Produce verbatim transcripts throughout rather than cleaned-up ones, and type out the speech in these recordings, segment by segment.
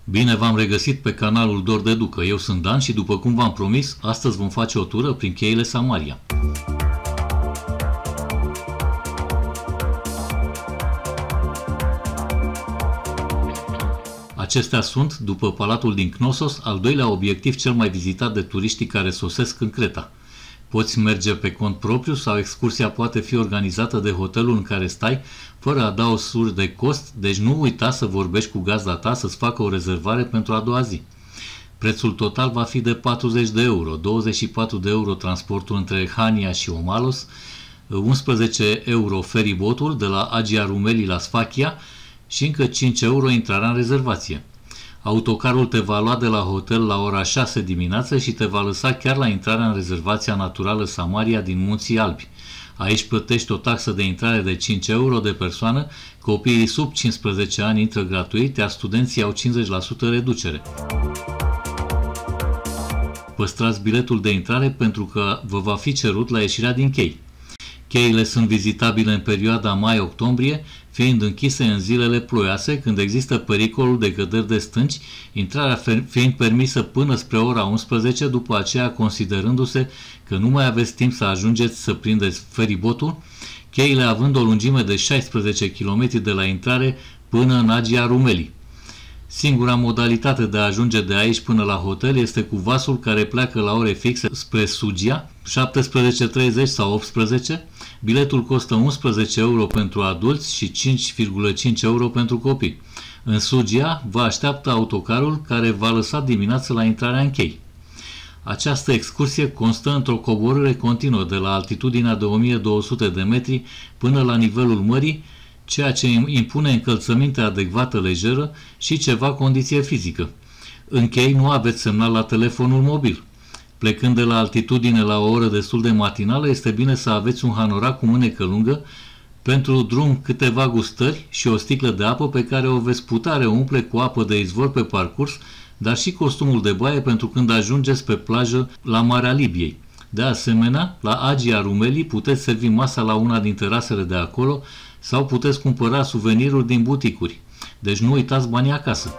Bine v-am regăsit pe canalul Dor de Ducă. Eu sunt Dan și după cum v-am promis, astăzi vom face o tură prin cheile Samaria. Acestea sunt, după Palatul din Knossos, al doilea obiectiv cel mai vizitat de turiștii care sosesc în Creta. Poți merge pe cont propriu sau excursia poate fi organizată de hotelul în care stai, fără adaosuri de cost, deci nu uita să vorbești cu gazda ta să-ți facă o rezervare pentru a doua zi. Prețul total va fi de patruzeci de euro, douăzeci și patru de euro transportul între Hania și Omalos, unsprezece euro feribotul de la Agia Rumeli la Sfakia și încă cinci euro intrarea în rezervație. Autocarul te va lua de la hotel la ora șase dimineață și te va lăsa chiar la intrarea în rezervația naturală Samaria din Munții Alpi. Aici plătești o taxă de intrare de cinci euro de persoană, copiii sub cincisprezece ani intră gratuit, iar studenții au cincizeci la sută reducere. Păstrați biletul de intrare pentru că vă va fi cerut la ieșirea din chei. Cheile sunt vizitabile în perioada mai-octombrie, fiind închise în zilele ploioase, când există pericolul de căderi de stânci, intrarea fiind permisă până spre ora unsprezece, după aceea considerându-se că nu mai aveți timp să ajungeți să prindeți feribotul, cheile având o lungime de șaisprezece kilometri de la intrare până în Agia Rumeli. Singura modalitate de a ajunge de aici până la hotel este cu vasul care pleacă la ore fixe spre Sugia, șaptesprezece treizeci sau optsprezece. Biletul costă unsprezece euro pentru adulți și cinci virgulă cinci euro pentru copii. În Sugia vă așteaptă autocarul care va lăsa dimineața la intrarea în chei. Această excursie constă într-o coborâre continuă de la altitudinea de o mie două sute de metri până la nivelul mării, ceea ce impune încălțăminte adecvată lejeră și ceva condiție fizică. În chei nu aveți semnal la telefonul mobil. Plecând de la altitudine la o oră destul de matinală, este bine să aveți un hanorac cu mânecă lungă, pentru drum câteva gustări și o sticlă de apă pe care o veți putea reumple cu apă de izvor pe parcurs, dar și costumul de baie pentru când ajungeți pe plajă la Marea Libiei. De asemenea, la Agia Rumeli puteți servi masa la una din terasele de acolo sau puteți cumpăra suveniruri din buticuri. Deci nu uitați banii acasă.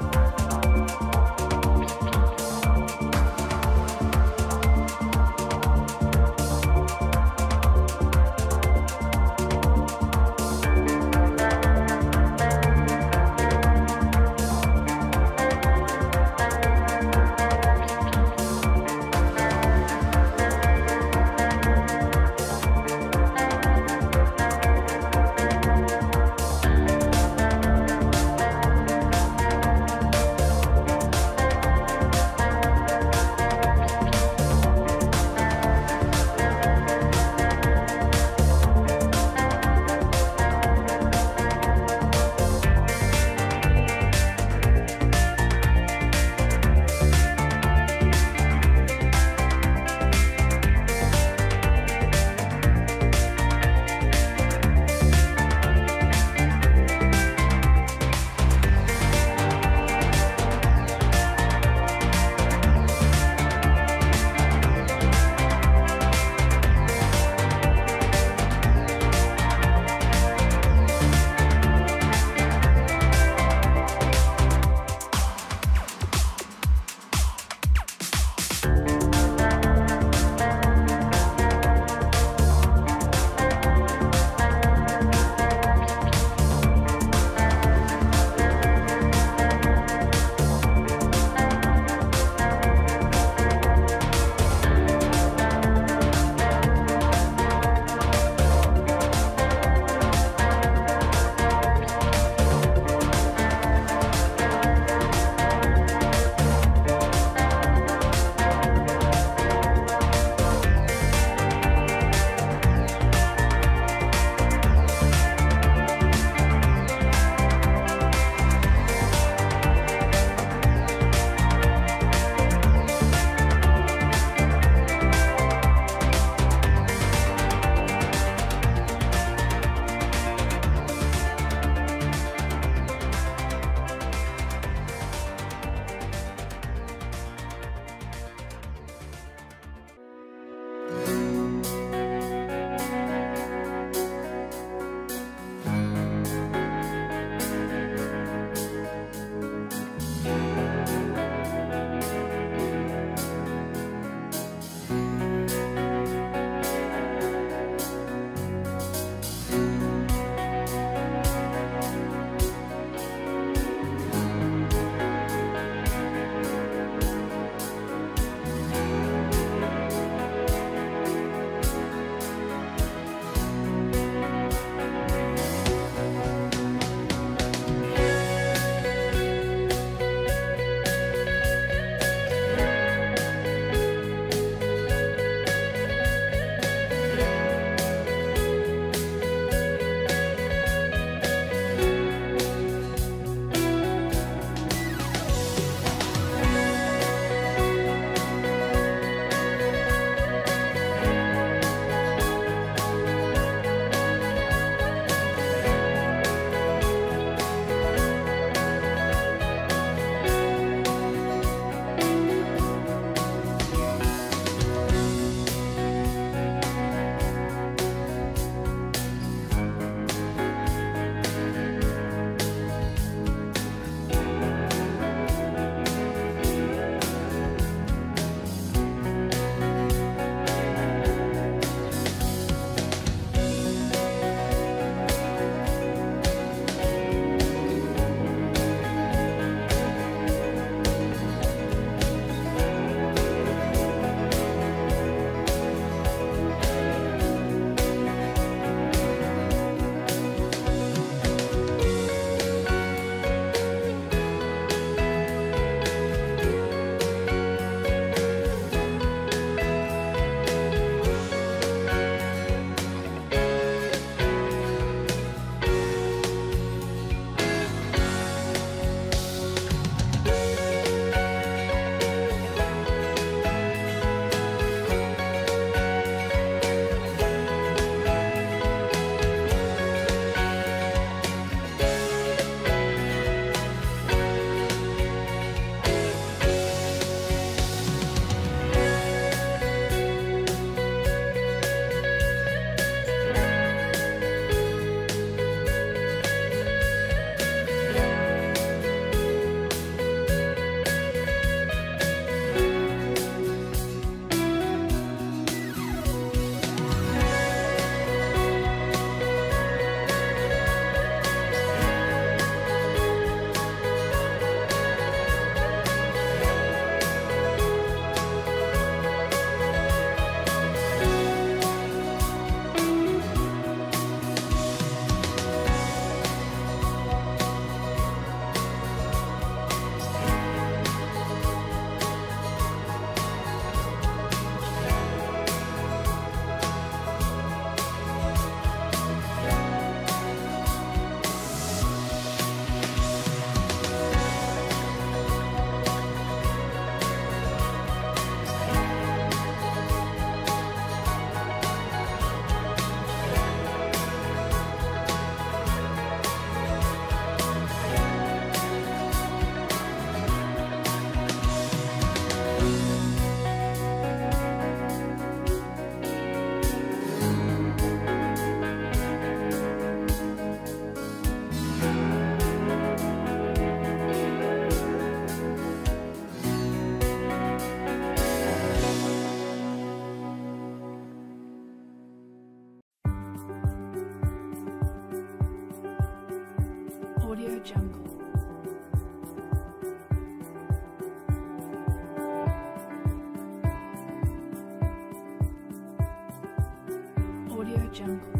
Jungle.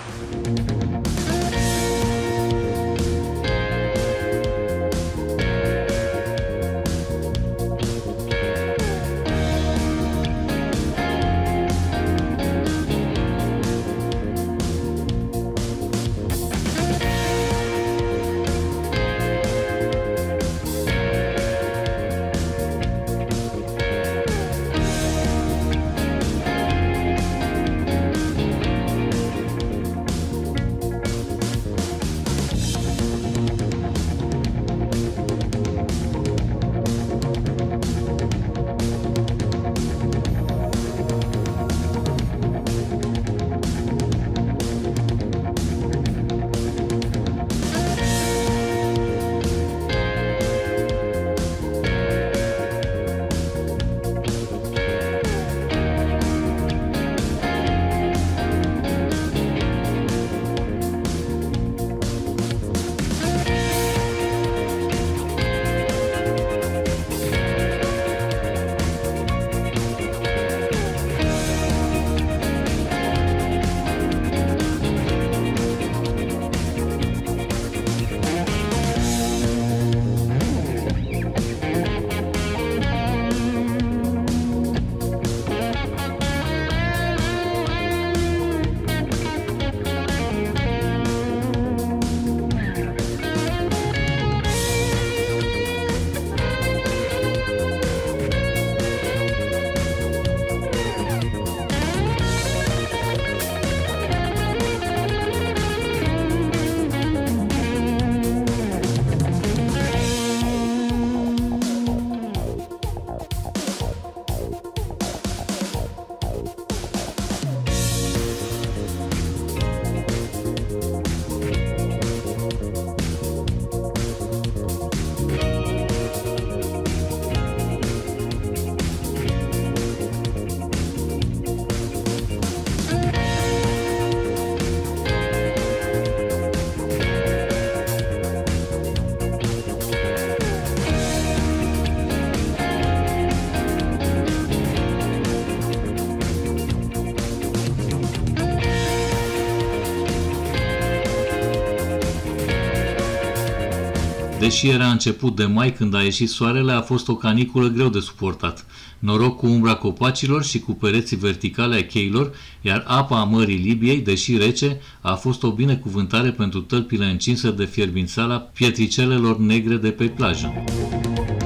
Deși era început de mai când a ieșit soarele, a fost o caniculă greu de suportat. Noroc cu umbra copacilor și cu pereții verticale ai cheilor, iar apa a Mării Libiei, deși rece, a fost o binecuvântare pentru tălpile încinse de fierbințala pietricelelor negre de pe plajă.